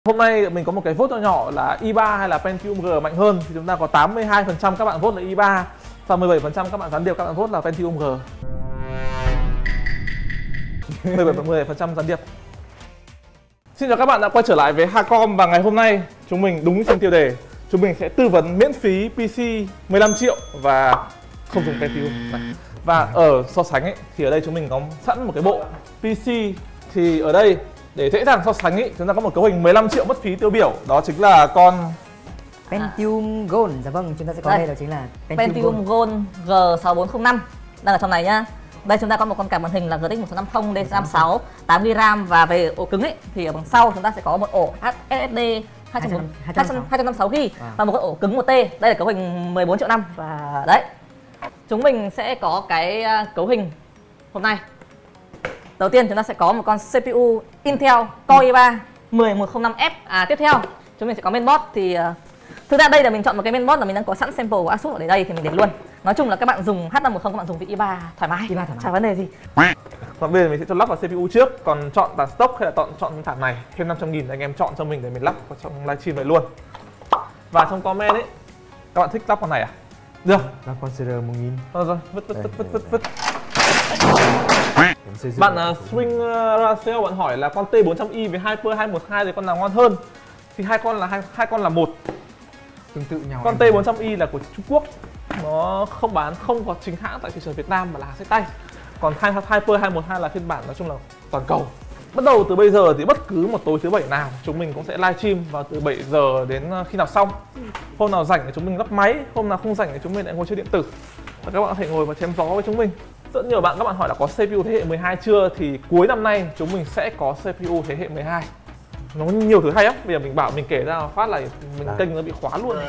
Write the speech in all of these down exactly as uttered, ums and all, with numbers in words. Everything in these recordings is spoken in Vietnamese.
Hôm nay mình có một cái vote nhỏ nhỏ là i ba hay là Pentium G mạnh hơn, thì chúng ta có tám mươi hai phần trăm các bạn vote là i ba và mười bảy phần trăm các bạn gián điệp các bạn vote là Pentium G. mười bảy phần trăm gián điệp. Xin chào các bạn đã quay trở lại với Hacom, và ngày hôm nay chúng mình đúng trên tiêu đề. Chúng mình sẽ tư vấn miễn phí pê xê mười lăm triệu và không dùng Pentium này. Và ở so sánh ấy, thì ở đây chúng mình có sẵn một cái bộ pê xê. Thì ở đây để dễ dàng so sánh ấy, chúng ta có một cấu hình mười lăm triệu mất phí tiêu biểu, đó chính là con Pentium Gold. Dạ vâng, chúng ta sẽ có đây, đây đó chính là Pentium, Pentium Gold G sáu bốn không năm đang ở trong này nhá. Đây chúng ta có một con cảm màn hình là giê tê ích một sáu năm không D RAM sáu, tám gi bi RAM, và về ổ cứng ấy thì ở đằng sau chúng ta sẽ có một ổ ét ét đê hai trăm năm mươi sáu gi bi và một cái ổ cứng một T. Đây là cấu hình mười bốn triệu năm, và đấy chúng mình sẽ có cái cấu hình hôm nay. Đầu tiên chúng ta sẽ có một con xê pê u Intel Core i ba mười một không năm F. À, tiếp theo chúng mình sẽ có mainboard. Thì uh, thực ra đây là mình chọn một cái mainboard là mình đang có sẵn sample của Asus ở đây thì mình để luôn. Nói chung là các bạn dùng H năm một không, các bạn dùng với i ba thoải mái, i ba thoải mái, chả vấn đề gì. Còn bây giờ mình sẽ cho lắp vào xê pê u trước, còn chọn bản stock hay là chọn chọn thảm này thêm năm trăm nghìn anh em chọn cho mình để mình lắp vào trong livestream này luôn. Và trong comment ấy, các bạn thích lắp con này à? Được. Lắp con xê rờ một nghìn. Rồi rồi, vứt vứt vứt vứt vứt vứt. Bạn uh, Swing uh, Racel bạn hỏi là con T bốn trăm i với Hyper hai một hai thì con nào ngon hơn? Thì hai con là hai, hai con là một. Tương tự nhau. Con T bốn trăm i là của Trung Quốc, nó không bán, không có chính hãng tại thị trường Việt Nam mà là hàng xách tay. Còn Hyper hai một hai là phiên bản nói chung là toàn cầu. Bắt đầu từ bây giờ thì bất cứ một tối thứ bảy nào chúng mình cũng sẽ livestream vào từ bảy giờ đến khi nào xong. Hôm nào rảnh thì chúng mình lắp máy, hôm nào không rảnh thì chúng mình lại ngồi chơi điện tử. Và các bạn có thể ngồi và chém gió với chúng mình. Rất nhiều bạn các bạn hỏi là có xê pê u thế hệ mười hai chưa, thì cuối năm nay chúng mình sẽ có xê pê u thế hệ mười hai. Nó nhiều thứ hay lắm, bây giờ mình bảo mình kể ra phát là mình à. kênh nó bị khóa luôn.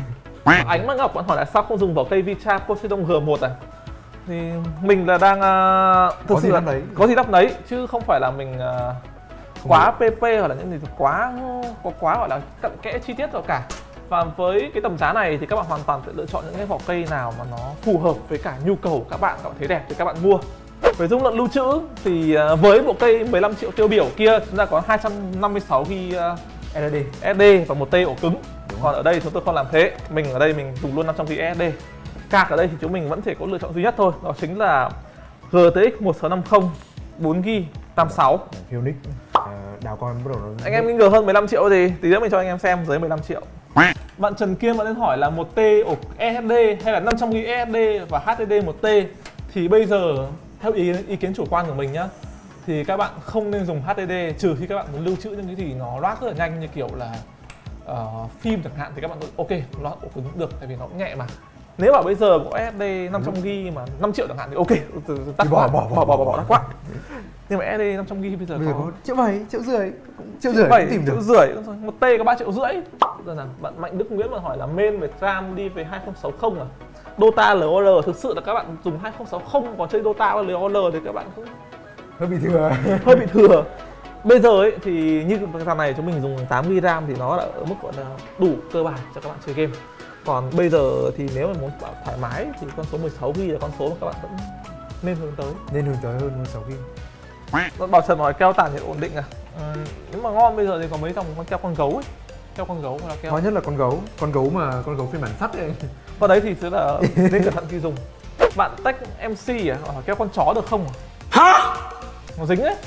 Ánh Mắt Ngọc bạn hỏi là sao không dùng vỏ cây Vitra Poseidon G một à? Thì mình là đang uh, thực có sự gì là đấy. có gì đắp đấy chứ không phải là mình uh, quá pê pê hoặc là những gì quá có quá gọi là cặn kẽ chi tiết rồi cả. Và với cái tầm giá này thì các bạn hoàn toàn sẽ lựa chọn những cái vỏ cây nào mà nó phù hợp với cả nhu cầu của các bạn, các bạn thấy đẹp thì các bạn mua. Về dung lượng lưu trữ thì với bộ cây mười lăm triệu tiêu biểu kia chúng ta có hai trăm năm mươi sáu gi bi ét ét đê và một T ổ cứng. Đúng. Còn ở đây chúng tôi không làm thế, mình ở đây mình dùng luôn năm trăm gi bi ét ét đê. Card ở đây thì chúng mình vẫn chỉ có lựa chọn duy nhất thôi, đó chính là giê tê ích một sáu năm không bốn gi bi tám sáu. Phoenix đào con bắt đầu nó... Anh em nghi ngờ hơn mười lăm triệu gì tí nữa mình cho anh em xem dưới mười lăm triệu. Bạn Trần Kiên bạn nên hỏi là một T ổ ét ét đê hay là năm trăm gi bi ét ét đê và hát đê đê một T. Thì bây giờ theo ý, ý kiến chủ quan của mình nhá, thì các bạn không nên dùng hát đê đê trừ khi các bạn muốn lưu trữ những cái gì nó loát rất là nhanh, như kiểu là uh, phim chẳng hạn, thì các bạn ok loát ổ cứng cũng được tại vì nó cũng nhẹ mà. Nếu mà bây giờ có ét ét đê năm trăm gi bi mà năm triệu chẳng hạn thì ok, tắt bỏ bỏ bỏ bỏ bỏ đắt quá. Nhưng mà ét ét đê năm trăm gi bi bây giờ bây có, giờ có triệu bảy, triệu rưỡi, triệu rưỡi rưỡi tìm được. Triệu rưỡi, một T có ba triệu rưỡi. Giờ là bạn Mạnh Đức Nguyễn mà hỏi là main về RAM đi về hai không sáu không à? Dota lờ o lờ thực sự là các bạn dùng hai không sáu không còn chơi Dota và lờ o lờ thì các bạn cũng hơi bị thừa. hơi bị thừa. Bây giờ ấy thì như cái thằng này chúng mình dùng tám gi bi RAM thì nó là ở mức gọi là đủ cơ bản cho các bạn chơi game. Còn bây giờ thì nếu mà muốn thoải mái thì con số mười sáu gi bi là con số mà các bạn vẫn nên hướng tới. Nên hướng tới hơn mười sáu gi bi. Bảo Trần hỏi keo tản nhiệt ổn định à? Ừ, nếu mà ngon bây giờ thì có mấy dòng con keo con gấu ấy. Keo con gấu là keo. Khó nhất là con gấu, con gấu mà con gấu phiên bản sắt ấy. Con đấy thì sẽ là nên cẩn thận khi dùng. Bạn Tech em xê à, hỏi keo con chó được không à? Hả? Nó dính đấy.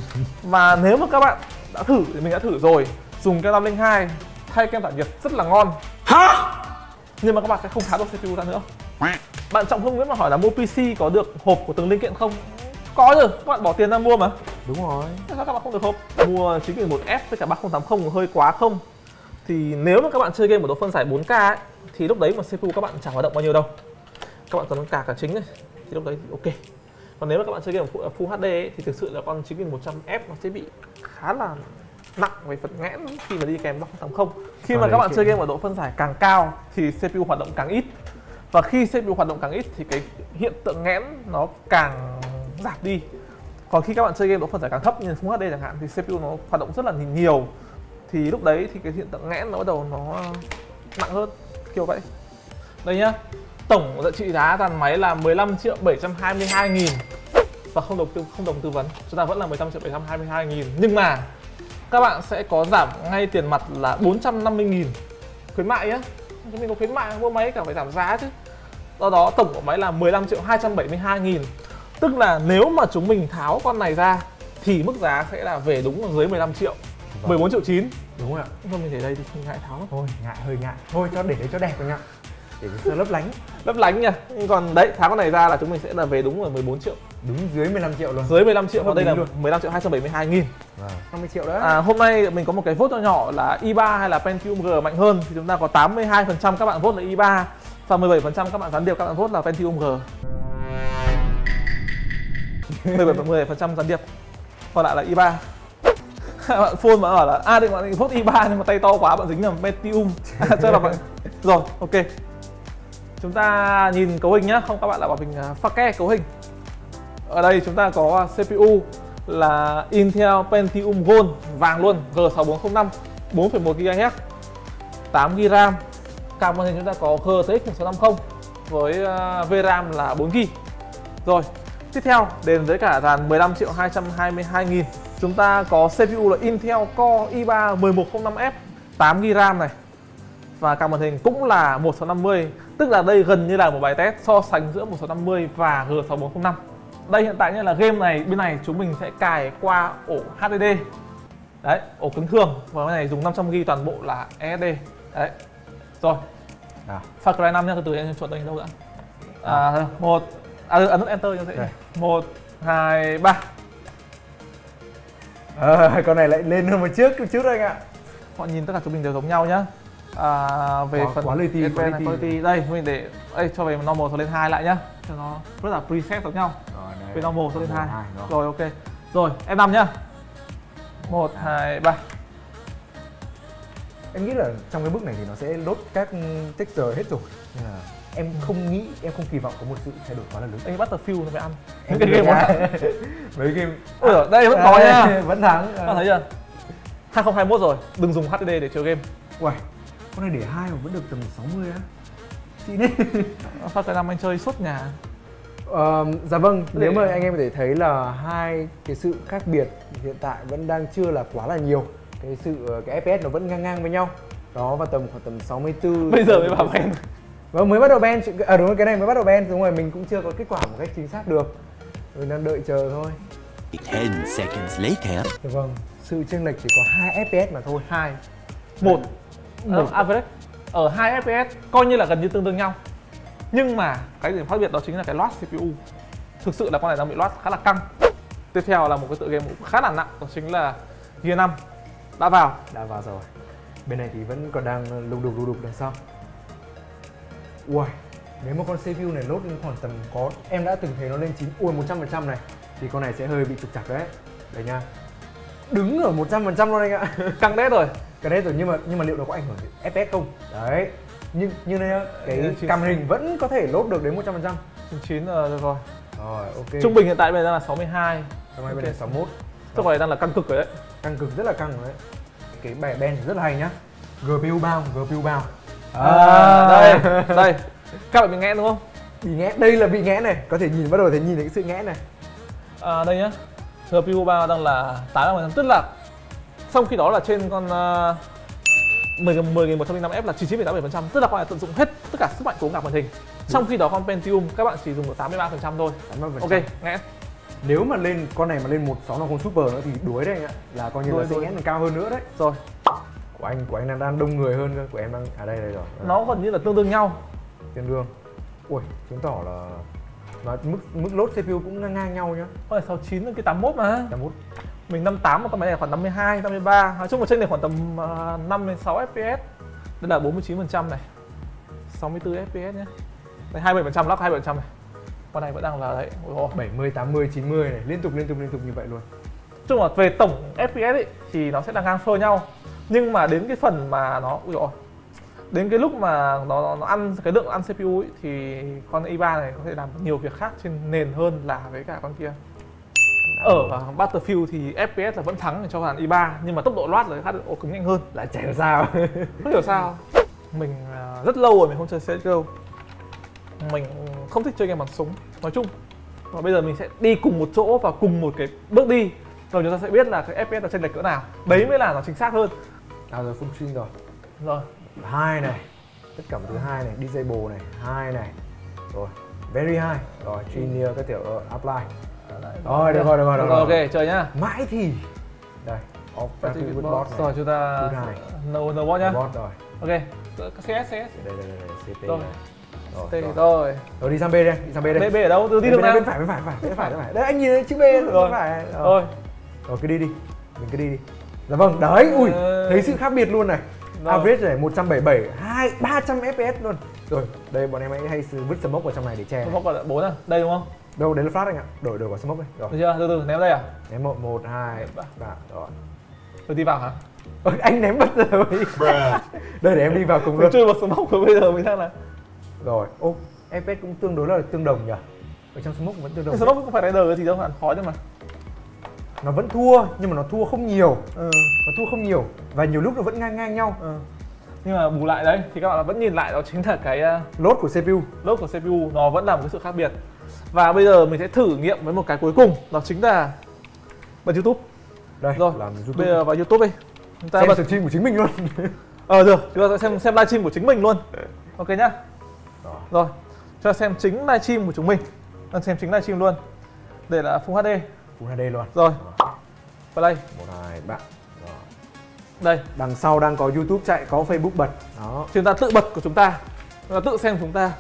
Và nếu mà các bạn đã thử thì mình đã thử rồi, dùng keo năm không hai thay kem tản nhiệt rất là ngon. Hả? Nhưng mà các bạn sẽ không tháo được xê pê u ra nữa. Bạn Trọng Hưng Nguyễn mà hỏi là mua pê xê có được hộp của từng linh kiện không? Có chứ, các bạn bỏ tiền ra mua mà. Đúng rồi. Sao các bạn không được hộp? Mua chín nghìn một F với cả ba không tám không hơi quá không? Thì nếu mà các bạn chơi game ở độ phân giải bốn K ấy, thì lúc đấy mà xê pê u các bạn chẳng hoạt động bao nhiêu đâu. Các bạn cần cả cả chính này, thì lúc đấy thì ok. Còn nếu mà các bạn chơi game ở Full hát đê ấy, thì thực sự là con chín nghìn một trăm F nó sẽ bị khá là nặng về phần nghẽn khi mà đi kèm ba không tám không. Khi mà các bạn chơi game ở độ phân giải càng cao thì xê pê u hoạt động càng ít. Và khi xê pê u hoạt động càng ít thì cái hiện tượng nghẽn nó càng giảm đi. Còn khi các bạn chơi game độ phân giải càng thấp như Full hát đê chẳng hạn thì xê pê u nó hoạt động rất là nhiều. Thì lúc đấy thì cái hiện tượng nghẽn nó bắt đầu nó nặng hơn, kiểu vậy. Đây nhá, tổng giá trị giá dàn máy là mười lăm triệu bảy trăm hai mươi hai nghìn và không đồng tư không đồng tư vấn, chúng ta vẫn là mười lăm triệu bảy trăm hai mươi hai nghìn. Nhưng mà các bạn sẽ có giảm ngay tiền mặt là bốn trăm năm mươi nghìn khuyến mại nhá. Chúng mình có khuyến mại mua máy cả phải giảm giá chứ. Do đó tổng của máy là mười lăm triệu hai trăm bảy mươi hai nghìn. Tức là nếu mà chúng mình tháo con này ra thì mức giá sẽ là về đúng ở dưới mười lăm triệu. Vâng. mười bốn triệu chín. Đúng rồi ạ. Thôi mình để đây thì không ngại tháo lắm. Thôi ngại, hơi ngại. Thôi cho để đấy cho đẹp anh ạ. Để cái lấp lánh. Lấp lánh nha. Còn đấy, tháo con này ra là chúng mình sẽ là về đúng ở mười bốn triệu. Đúng dưới mười lăm triệu luôn. Dưới mười lăm triệu, và đây là luôn. mười lăm triệu hai trăm bảy mươi hai nghìn. Vâng. năm mươi triệu đấy. À, hôm nay mình có một cái vote nhỏ nhỏ là i ba hay là Pentium G mạnh hơn, thì chúng ta có tám mươi hai phần trăm các bạn vote là i ba và mười bảy phần trăm các bạn gián điệp các bạn vote là Pentium G. mười bảy phần trăm gián điệp. Còn lại là i ba. Các bạn phone mà bảo là a à, định bạn vote i ba nhưng mà tay to quá bạn dính là Pentium. Chắc là bạn. Rồi, ok. Chúng ta nhìn cấu hình nhá, không các bạn lại bảo mình pha ke cấu hình. Ở đây chúng ta có xê pê u là Intel Pentium Gold vàng luôn, G sáu bốn không năm, bốn phẩy một gi ga héc, tám gi ga RAM. Card màn hình chúng ta có G tê ích một sáu năm không với uh, vê ram là bốn gi ga. Rồi, tiếp theo đến với cả dàn mười lăm triệu hai trăm hai mươi hai nghìn. Chúng ta có xê pê u là Intel Core i ba mười một không năm F, tám gi ga RAM này. Và card màn hình cũng là một sáu năm mươi, tức là đây gần như là một bài test so sánh giữa một sáu năm mươi và G sáu bốn không năm. Đây hiện tại như là game này, bên này chúng mình sẽ cài qua ổ hát đê đê. Đấy, ổ cứng thường, và bên này dùng năm trăm gi ga toàn bộ là e ét đê. Đấy. Rồi. À. Far Cry năm nhá, từ từ em chuột đây đâu đã. À, một à ấn nút enter cho dễ. một hai ba. À, con này lại lên hơn một trước chút thôi anh ạ. Họ nhìn tất cả chúng mình đều giống nhau nhá. À, về quá, phần quality, quality. quality đây mình để đây cho về normal số lên hai lại nhá, cho nó rất là preset giống nhau. Về normal số lên hai. Rồi ok. Rồi em năm nhá. một hai ba. Em nghĩ là trong cái bước này thì nó sẽ load các texture hết rồi. Nên là em không nghĩ, em không kỳ vọng có một sự thay đổi quá là lớn. Anh Battlefield nó phải ăn. Em cái game mấy game. Ôi đây vẫn có nha. Vẫn thắng. Các thấy chưa? hai không hai mốt rồi, đừng dùng hát đê đê để chiếu game. Uầy, con này để hai mà vẫn được tầm sáu mươi á. Xịn đấy. Far Cry năm anh chơi suốt nhà. Uh, dạ vâng, nếu mà anh em có thể thấy là hai cái sự khác biệt hiện tại vẫn đang chưa là quá là nhiều. Cái sự cái ép pê ét nó vẫn ngang ngang với nhau. Đó, và tầm khoảng tầm sáu mươi tư. Bây giờ mới vào ban. Vâng, mới bắt đầu ban. À đúng rồi, cái này mới bắt đầu ban, đúng rồi, mình cũng chưa có kết quả một cách chính xác được. Mình đang đợi chờ thôi. ten seconds later. Dạ vâng, sự chênh lệch chỉ có hai ép pê ét mà thôi. hai. một. Một average. Ở hai ép pê ét coi như là gần như tương đương nhau. Nhưng mà cái điểm khác biệt đó chính là cái load xê pê u. Thực sự là con này đang bị load khá là căng. Tiếp theo là một cái tựa game cũng khá là nặng, đó chính là Gear năm đã vào. Đã vào rồi. Bên này thì vẫn còn đang lục đục lục đục đằng sau. Ui, nếu mà con xê pê u này load lên khoảng tầm có, em đã từng thấy nó lên chín, ui một trăm phần trăm này, thì con này sẽ hơi bị trục trặc đấy. Đây nha. Đứng ở một trăm phần trăm luôn anh ạ. Căng đét rồi. Căng đét rồi, nhưng mà nhưng mà liệu nó có ảnh hưởng đến ép pê ét không? Đấy. Nhưng như này cái cam hình vẫn có thể load được đến một trăm phần trăm. chín rồi được rồi. Rồi, ok. Trung bình hiện tại bây giờ là sáu mươi hai. Trong này bên này sáu mươi mốt. Trong này đang là căng cực rồi đấy. Căng cực, rất là căng rồi đấy. Cái bài ben rất là hay nhá. giê pê u bao, giê pê u bao. À, à, đây, đây. Các bạn bị nghẽn đúng không? Bị nghẽn, đây là bị nghẽn này, có thể nhìn bắt đầu thấy nhìn thấy cái sự nghẽn này. À, đây nhá. giê pê u bao đang là tám mươi phần trăm, tức là trong khi đó là trên con uh, mười nghìn một trăm lẻ năm F là chín mươi chín phẩy tám mươi bảy phần trăm, tức là con này tận dụng hết tất cả sức mạnh của cả màn hình. Trong khi đó con Pentium các bạn chỉ dùng được tám mươi ba phần trăm thôi. tám mươi phần trăm. Ok, nghẽn. Nếu mà lên con này mà lên một sáu năm không Super nữa thì đuối đấy anh ạ. Là coi như đuối, là sẽ nghẽn cao hơn nữa đấy. Rồi. Của anh của anh đang đang đông người hơn cơ, của em đang à đây đây rồi. Nó gần như là tương đương nhau. Tương đương. Ui, chứng tỏ là nó mức mức load xê pê u cũng ngang ngang nhau nhá. Con này sáu mươi chín lên cái tám mươi mốt mà. tám mươi mốt. Mình năm mươi tám mà con máy này khoảng năm mươi hai, năm mươi ba. Nói chung là trên này khoảng tầm uh, năm đến sáu ép pê ét. Đây là bốn mươi chín phần trăm này. sáu mươi tư ép pê ét nhé. Đây hai mươi bảy phần trăm, lắc hai mươi bảy phần trăm này. Con này vẫn đang là đấy. Ôi, bảy mươi, tám mươi, chín mươi này, liên tục liên tục liên tục như vậy luôn. Chung là về tổng ép pê ét ấy, thì nó sẽ là ngang phơ nhau. Nhưng mà đến cái phần mà nó ui dồi, đến cái lúc mà nó nó ăn cái lượng ăn xê pê u ấy, thì con i ba này có thể làm nhiều việc khác trên nền hơn là với cả con kia. Ở uh, Battlefield thì ép pê ét là vẫn thắng cho dàn i ba, nhưng mà tốc độ loát là khác ổ cứng nhanh hơn. Lại chả hiểu sao. Không hiểu sao. Mình uh, rất lâu rồi mình không chơi xê ét giê ô. Mình không thích chơi game bắn súng nói chung. Và bây giờ mình sẽ đi cùng một chỗ và cùng một cái bước đi rồi chúng ta sẽ biết là cái ép pê ét nó chênh lệch cỡ nào. Đấy mới là nó chính xác hơn. À rồi full screen rồi. Rồi. Hai này. Tất cả thứ hai này, disable này, hai này. Rồi, very high. Rồi, linear cái kiểu uh, apply. Rồi, được rồi, được rồi, được Rồi, rồi. ok, chơi nhá. Mãi thì đây, off party with bot này. Rồi chúng ta Good hai. no no bot nhá. Bot rồi. Ok. xê ét xê ét. Đây đây đây đây, xê pê Rồi. này. Rồi, Đây rồi. rồi. Rồi đi sang B đây, đi sang B đây. B B ở đâu? Từ đi Bên được này, nào? bên phải, bên phải, bên phải, bên phải, bên phải. Đấy anh nhìn thấy chữ B Rồi. bên phải. Rồi. Rồi cứ đi đi. Mình cứ đi đi. Dạ vâng, đấy, ui, Ờ. thấy sự khác biệt luôn này. Rồi. Average này một trăm bảy mươi bảy, hai ba trăm ép pê ét luôn. Rồi, đây bọn em ấy hay sử vứt smoke vào trong này để che. Smoke là bốn à? Đây đúng không? Đâu, đấy là flash anh ạ. Đổi đổi vào smoke đây. Rồi. Được chưa? Từ từ ném đây à? Ném một, một, hai, ba, rồi. Tôi đi vào hả? Ơ, anh ném bất rồi. Đây để em đi vào cùng Mình luôn. chui vào smoke rồi bây giờ mình đang là Rồi, ô, ép pê ét cũng tương đối là tương đồng nhỉ? Ở trong smoke vẫn tương đồng. smoke không phải render cái gì đâu, hẳn khó nhưng mà. Nó vẫn thua, nhưng mà nó thua không nhiều. Ừ. Nó thua không nhiều. Và nhiều lúc nó vẫn ngang ngang nhau. Ừ. Nhưng mà bù lại đấy thì các bạn vẫn nhìn lại đó chính là cái uh, Load của xê pê u. load của xê pê u nó vẫn là một cái sự khác biệt. Và bây giờ mình sẽ thử nghiệm với một cái cuối cùng, đó chính là bật YouTube. Đây, Rồi, làm YouTube. bây giờ vào YouTube đi. Chúng ta Xem bật. stream của chính mình luôn. Ờ được, chúng ta sẽ xem xem livestream của chính mình luôn. Ok nhá. Rồi. Rồi, cho xem chính livestream của chúng mình. Đang xem chính livestream luôn. Để là Full hát đê. Full hát đê luôn. Rồi. Play. Một, hai, ba. Rồi. Đây, Đằng sau đang có YouTube chạy, có Facebook bật. Đó. chúng ta tự bật của chúng ta. Chúng ta tự xem chúng ta.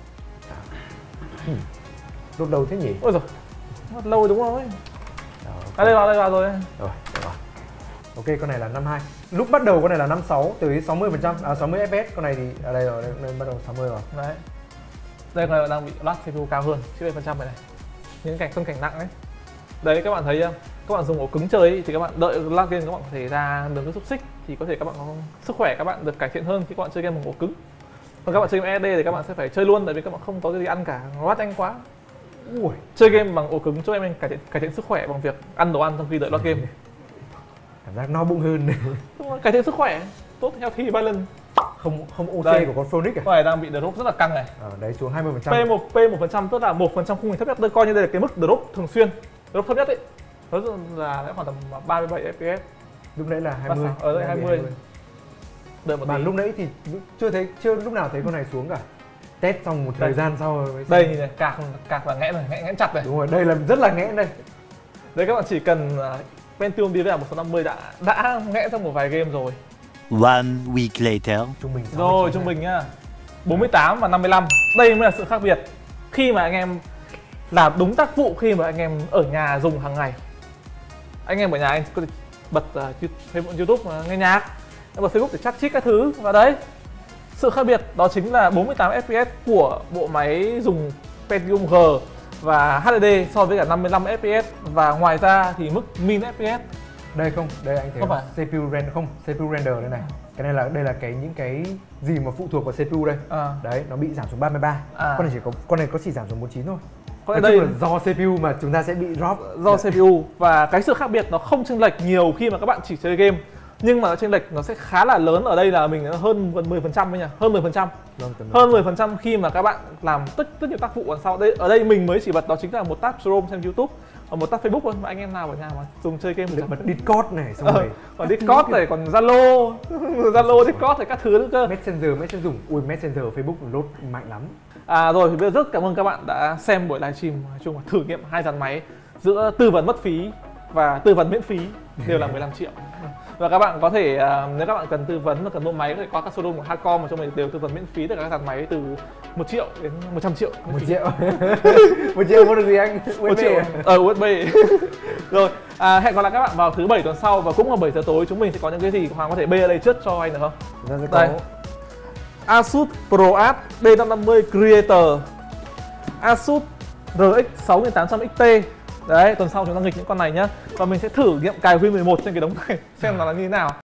Lúc đầu thế nhỉ? Ôi rồi. Mất lâu đúng rồi. Đó, À đây vào đây vào rồi. Rồi, được rồi. Ok, con này là năm hai. Lúc bắt đầu con này là năm sáu tới sáu mươi phần trăm, à sáu mươi ép pê ét. Con này thì ở đây rồi, đây, đây bắt đầu sáu mươi rồi. Đấy. Đây con này đang bị lag xê pê u cao hơn, chín mươi phần trăm này này. Những cảnh phân cảnh nặng ấy. Đấy các bạn thấy không? Các bạn dùng ổ cứng chơi ấy, thì các bạn đợi lag game các bạn có thể ra đường cái xúc xích thì có thể các bạn có sức khỏe các bạn được cải thiện hơn khi các bạn chơi game bằng ổ cứng. Còn các bạn chơi game ét đê thì các bạn sẽ phải chơi luôn tại vì các bạn không có cái gì ăn cả, nó bắt nhanh quá. Ui, Chơi game bằng ổ cứng cho em cải thiện cải thiện sức khỏe bằng việc ăn đồ ăn trong khi đợi loạt game. cảm giác no bụng hơn. Đúng rồi, cải thiện sức khỏe, tốt theo thi balance. Không không ô Đây. xê của con Phoenix à? Con này đang bị drop rất là căng này. Ờ, đấy xuống hai mươi phần trăm. P một P một phần trăm tức là một phần trăm khung hình thấp nhất, tôi coi như đây là cái mức drop thường xuyên, drop thấp nhất ấy. Đó là sẽ khoảng tầm ba mươi bảy ép pê ét. Lúc nãy là hai mươi. Ở đây hai mươi. Đợi một Mà tí. lúc nãy thì chưa thấy chưa lúc nào thấy con này xuống cả. Test xong một thời Đây. gian sau rồi mới Đây nhìn này, cạc cạc là nghẽn rồi, nghẽn, nghẽn chặt này. đúng rồi, đây là rất là nghẽn đây. Đấy các bạn chỉ cần uh, Pentium đi với một sáu năm mươi đã đã nghẽn trong một vài game rồi. One week later. Trung bình Rồi trung bình nhá. bốn mươi tám và năm mươi lăm. Đây mới là sự khác biệt. Khi mà anh em làm đúng tác vụ khi mà anh em ở nhà dùng hàng ngày. Anh em ở nhà anh có thể bật uh, YouTube uh, nghe nhạc, em bật Facebook để chat chít các thứ và đấy. Sự khác biệt đó chính là bốn mươi tám ép pê ét của bộ máy dùng Pentium G và hát đê đê so với cả năm mươi lăm ép pê ét, và ngoài ra thì mức min ép pê ét. Đây không, đây anh thấy Không không? phải. xê pê u render không, xê pê u render đây này. Cái này là đây là cái những cái gì mà phụ thuộc vào xê pê u đây. À. Đấy, nó bị giảm xuống ba mươi ba. À. Con này chỉ có con này có chỉ giảm xuống bốn mươi chín thôi. Có Nói lẽ chung đây là do xê pê u mà chúng ta sẽ bị drop do xê pê u, và cái sự khác biệt nó không chênh lệch nhiều khi mà các bạn chỉ chơi game, nhưng mà nó chênh lệch nó sẽ khá là lớn ở đây là mình nó hơn gần mười phần trăm ấy nhỉ, hơn mười phần trăm. Vâng, tầm Hơn mười phần trăm khi mà các bạn làm tất tất nhiều tác vụ đằng sau. Đây ở đây mình mới chỉ bật đó chính là một tab Chrome xem YouTube và một tab Facebook thôi, mà anh em nào ở nhà mà dùng chơi game Để bật Discord này xong ờ, rồi còn Discord này, còn Zalo, Zalo, Discord này các thứ nữa cơ. Messenger, Messenger dùng. Ui, Messenger Facebook load mạnh lắm. À rồi thì bây giờ rất cảm ơn các bạn đã xem buổi livestream, nói chung là thử nghiệm hai dàn máy giữa tư vấn mất phí và tư vấn miễn phí đều là mười lăm triệu. Và các bạn có thể uh, nếu các bạn cần tư vấn và cần mua máy có thể qua các showroom của Hacom mà cho mình đều tư vấn miễn phí tất cả các dàn máy từ một triệu đến một trăm triệu. Một triệu. Một triệu mua được gì anh? Một triệu ở u ét bê. Rồi à, hẹn gặp lại các bạn vào thứ bảy tuần sau và cũng vào bảy giờ tối chúng mình sẽ có những cái gì Hoàng có thể bê ở đây trước cho anh được không? Chúng ta sẽ Đây. có Asus ProArt B năm năm mươi Creator, Asus rờ ích sáu nghìn tám trăm ích tê. Đấy, tuần sau chúng ta nghịch những con này nhá. Và mình sẽ thử nghiệm cài Win mười một trên cái đống này xem nó là như thế nào.